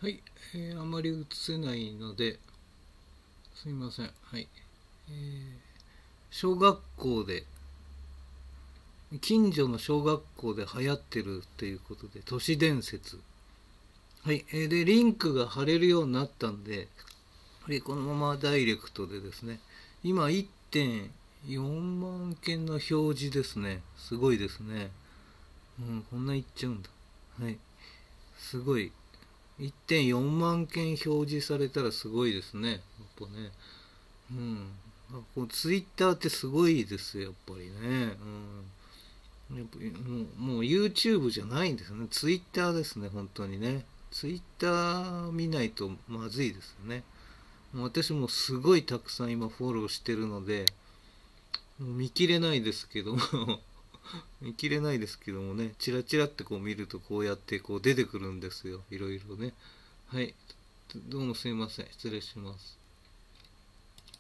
はい、あまり映せないので、すみません。はい。小学校で、近所の小学校で流行ってるっていうことで、都市伝説。はい。で、リンクが貼れるようになったんで、このままダイレクトでですね、今1.4万件の表示ですね。すごいですね。こんないっちゃうんだ。はい。すごい。1.4万件表示されたらすごいですね。やっぱね。うん。ツイッターってすごいですよ、やっぱりね。やっぱりもう YouTube じゃないんですよね。ツイッターですね、本当にね。ツイッター見ないとまずいですよね。もう私もすごいたくさん今フォローしてるので、もう見切れないですけども見切れないですけどもね、チラチラってこう見るとこうやってこう出てくるんですよ。いろいろね。はい。どうもすいません。失礼します。